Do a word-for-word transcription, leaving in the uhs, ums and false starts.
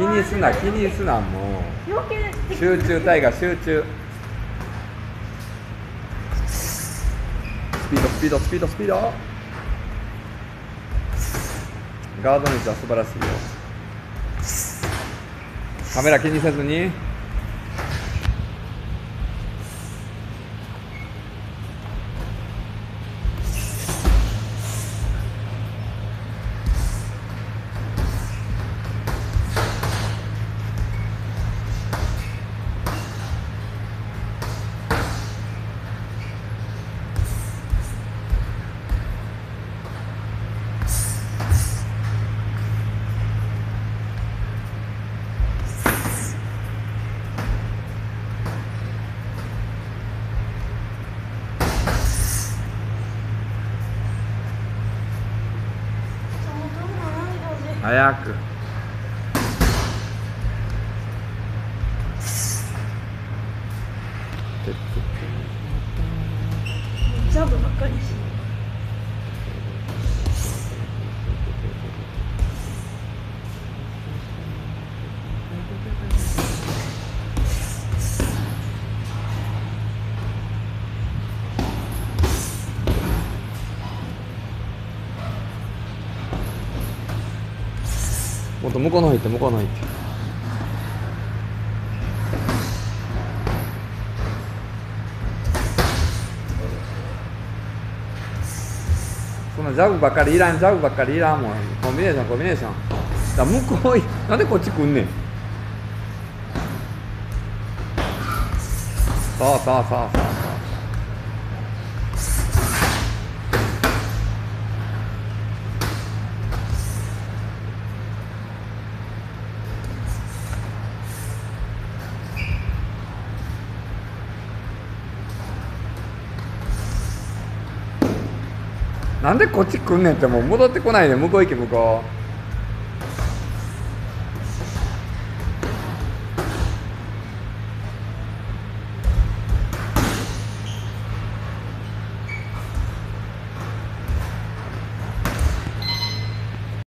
気にすな気にすなもう余計集中タイガー集中スピードスピードスピードスピードガードの位置は素晴らしいよカメラ気にせずに早くジャブばっかりしもっと向こうの方行って向こうの方行ってそんなジャブばっかりいらんジャブばっかりいらんもんコンビネーションコンビネーションだ向こういなんでこっち来んねんそうそうそうそうそうなんでこっち来んねんってもう戻ってこないで向こう行け向こう